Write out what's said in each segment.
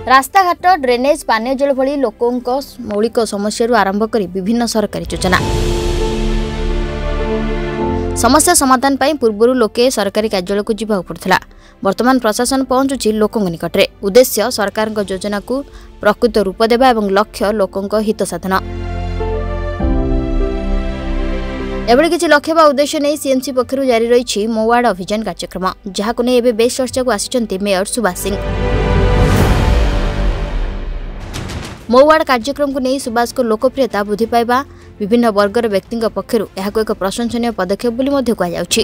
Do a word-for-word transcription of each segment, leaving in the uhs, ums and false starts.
रास्ताघाट drainage पानीय जल भली लोकों मौलिक समस्या आरंभ कर विभिन्न सरकारी योजना समस्या समाधान पाई पूर्व लोके सरकारी कार्यालय को जीवा पड़ता। वर्तमान प्रशासन पहुंचुची लोकों निकट में। उद्देश्य सरकार योजना को प्रकृत रूप देवा और लक्ष्य लोकों हित साधन। एभली किसी लक्ष्य व उद्देश्य नहीं सीएमसी पक्षर जारी रही मो वार्ड अभियान कार्यक्रम जहां नहीं एवं बेस चर्चा को आसी मेयर सुभाष सिंह। मो वार्ड कार्यक्रम को नहीं सुभाष को लोकप्रियता वृद्धि पाइबा विभिन्न वर्गर व्यक्ति पक्षर यह एक प्रशंसनीय पदक्षेप कहुछि।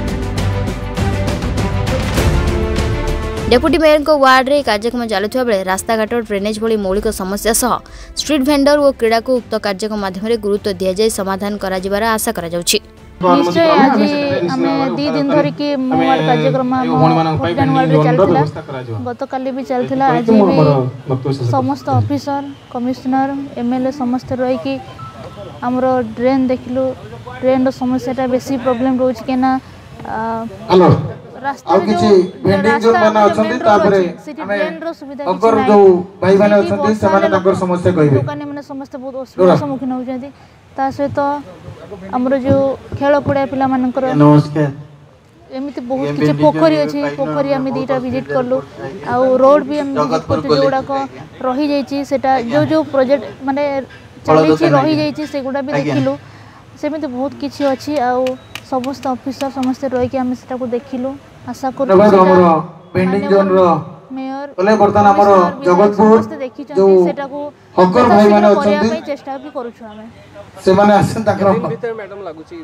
डेप्यूटी मेयर को वार्ड रे कार्यक्रम चलुवा बेले रास्ताघाट ड्रेनेज भली मौलिक समस्या सह स्ट्रीट भेंडर और क्रीड़ा को उक्त कार्यक्रम माध्यम गुरुत्व दि जाए समाधान करा जिबार आशा करा जाउछि। निश्चय आज आम दी दिन धरिकी मो वार्ड कार्यक्रम चलता गतकाली भी चलता। आज भी समस्त ऑफिसर कमिश्नर एमएलए समस्त रही आमर ड्रेन देखलु ड्रेन समस्या बेसी प्रॉब्लम रोज के ना रास्ता जो रास्ता ड्रेन रो सुविधा अगर जो भाई माने अछंती समान नगर समस्या कहिबे दुकानी माने समस्त बहुत असुविधा सम्मुखीन होजंती। ता सहित हमरो जो खेल पड़िया पिला मानकर नमस्कार एमिति बहुत किछि पोखरी अछि पोखरी हम दीटा विजिट करलु आ रोड भी हम विजिट करतु जोडा को रही जाईछि सेटा जो जो प्रोजेक्ट माने चली छि रही जाईछि सेगुडा भी देखिलु सेमिति बहुत किछि अछि आ समस्त ऑफिसर समस्त रही के हम सेटा को देखिलु। आशा करू पेंडिंग जोन रो मेयर बोले बर्तन हमर जगतपुर देखि छथि सेटा को हकर भाई माने अछंती चेष्टा भी करू छु हमें से माने आछन ताकर भीतर मैडम लागु छि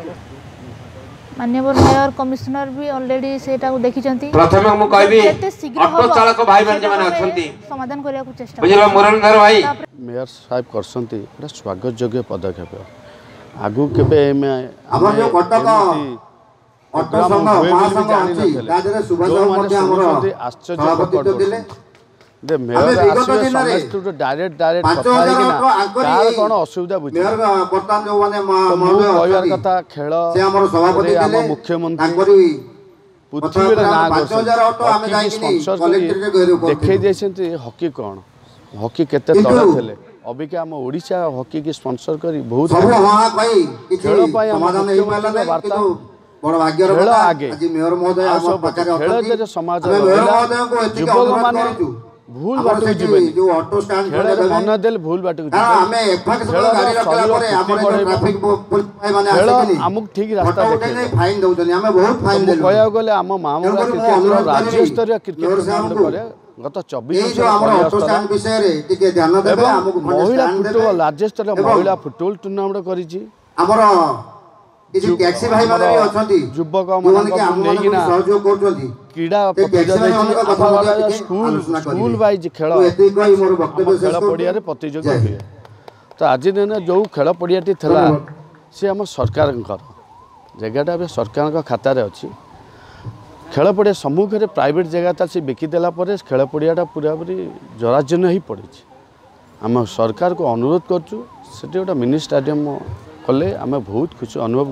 माननीय मेयर कमिश्नर भी ऑलरेडी सेटा को देखि छथि। प्रथम हम कहबी ऑटो चालक भाई बहन माने अछंती समाधान करिया को चेष्टा बुझलो मुरलीधर भाई मेयर साहब करसंती एटा स्वागत योग्य पदक्षेप आगु केबे में हमर जो कटक ऑटो संघ महासंघ अछि ताजरे सुभाष मध्ये हमर आश्चर्य दिले दे मेयर आसी समस्त तो डायरेक्ट डायरेक्ट कथा है कि ना कार कोन असुविधा बुझी मेयर वर्तमान जो माने महोदय कहबार कथा खेल से हमर सभापति दिले मुख्यमंत्री पृथ्वी रे ना पाँच हज़ार ऑटो हमें जाइनी कलेक्टर के घर देखै दैछन्ती हॉकी कोन हॉकी केते तळे थले अबिका हम ओडिशा हॉकी के स्पॉन्सर करी बहुत सब हां भाई खेल पाई समाधान नहीं पाला वार्ता बड़ भाग्यर कथा आगे आज मेयर महोदय हम पचारे खेल जे समाज मेयर महोदय को एतिक युवक माने भूल बाटू जीवन जो ऑटो स्टैंड खेल मन देल भूल बाटू जीवन हमें एफाक गाड़ी रखला परे हमर ट्रैफिक पुलिस भाई माने आसे हमक ठीक रास्ता देखे फाइन दउतनी हमें बहुत फाइन देलु कहया गले हम मामला क्रिकेट राज्य स्तरीय क्रिकेट टूर्नामेंट करे गत चौबीस जो हमर ऑटो स्टैंड विषय रे टिके ध्यान देबे हमक महिला फुटबॉल राज्य स्तरीय महिला फुटबॉल टूर्नामेंट करिछि। हमर किछि टैक्सी भाई माने भी अछंती युवक मन नेकी ना सहयोग करछंती क्रीड़ा प्रतियोगिता स्कूल स्कूल वाइज खेल खेल पड़िया प्रतियोगिता हुए तो आज दिन जो खेल पड़ियाटी थला से आम सरकार जगहटा भी सरकार खाता अच्छी खेल पड़िया सम्मुख में प्राइवेट जगह से बिकिदेला खेल पड़ियाटा पूरा पूरी जराजीर्ण ही पड़ी आम सरकार को अनुरोध करचु से गोटे मिनी स्टेडियम कले आम बहुत खुशी अनुभव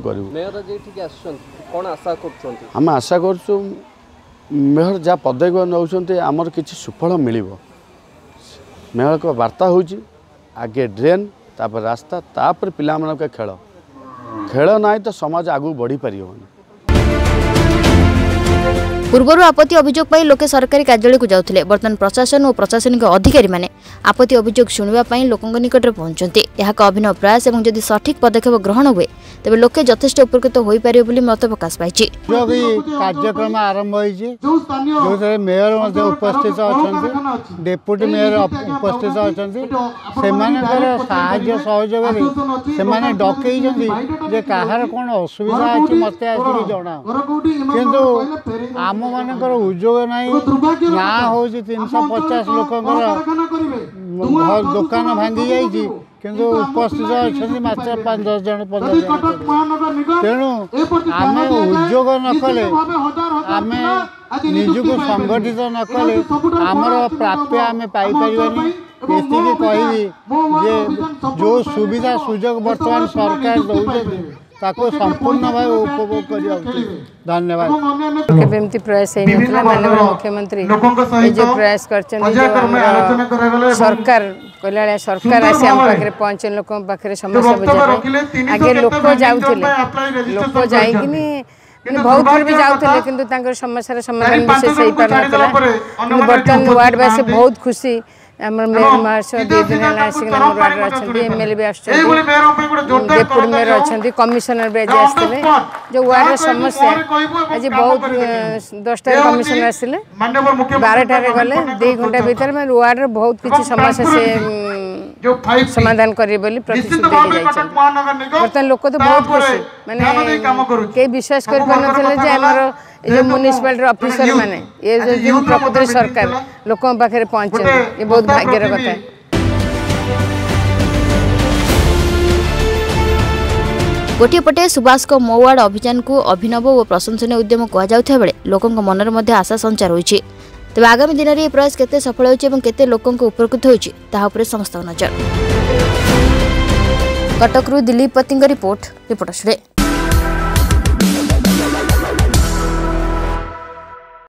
करूँ आम आशा कर मेयर जहाँ पदक्षेप नौकरी आमर किसी सुफल मिल मेयर को वार्ता हो आगे ड्रेन तापर रास्ता तापर पिला मानक खेल खेल ना तो समाज आगू बढ़ी पार। पूर्वर आपत्ति अभियोग पर लोके सरकारी कार्यालय को जाउथिले वर्तमान प्रशासन और प्रशासनिक अधिकारी माने आपत्ति अभियोग शुणवा पई लोकंग निकट में पहुंचते यह अभिनव प्रयास और जदि सठिक पदक्षेप ग्रहण हुए तेज लोके यथेष्ट उपकृत हो पारे बोली मत प्रकाश पाई। कार्यक्रम आरंभ हो मेयर उपस्थित अच्छा डेप्यूटी मेयर उपस्थित अच्छा से सहयोग से डकई कहार कौन असुविधा अच्छी मत आसिक जना कि आम मानकर उद्योग नहीं ना हूँ तीन सौ पचास लोक दुकान भांगी जाइए किंतु उपस्थित अच्छा मात्र पाँच दस जन पंद्रह तेणु आम उद्योग नकले आम निजक संगठित नकले आमर प्राप्य आम पाइपारानी ये कहबी जे जो सुविधा सुजोग बर्तमान सरकार दौरान ताको संपूर्ण भाव उपभोग करिया उचित। धन्यवाद। केबेमती प्रयास है नथला माननीय मुख्यमंत्री ए जो प्रयास करछन जो सरकार कल्याण सरकार आसी हम पाखरे पहुंचे लोक पाखरे समस्या बुझे आगे लोक जाउथिले लोक जाई किनी बहुत थर भी जाउथिले किंतु तांकर समस्या समाधान विशेष सही पार नथला बर्तन वार्ड वासी बहुत खुशी हमर मेयर मार्शल दे दिन आसिक हमर वार्ड अछंती एमएलए भी अछंती डेपुटी मेयर अछंती कमिश्नर भी आस्ते जो वार्ड समस्या आज बहुत दसटा कमिश्नर आसिले बारह रे गले दो घंटा भीतर में वार्ड रे बहुत किछि समस्या से समाधान करी बोली प्रतिश्रुति दे जाय बर्तन लोक तो बहुत खुशी माने के विश्वास कर पनथले जे हमर जो म्युनिसिपालिटी ऑफिसर माने ये जो, जो प्रकृति सरकार लोकों पाखे पहुंचे ये बहुत भाग्यर कथा है। गोटे पटे सुभाष को मो वार्ड अभियान को अभिनव और प्रशंसनीय उद्यम कहुता बेले लोकों मनर मध्य आशा संचार होइछि। तेज आगामी दिन में यह प्रयास केते सफल होइछि एवं केते लोकों को उपकृत होइछि ताहा उपरे समस्त नजर। कटकरू दिलीप पतिंग रिपोर्ट रिपोर्टर।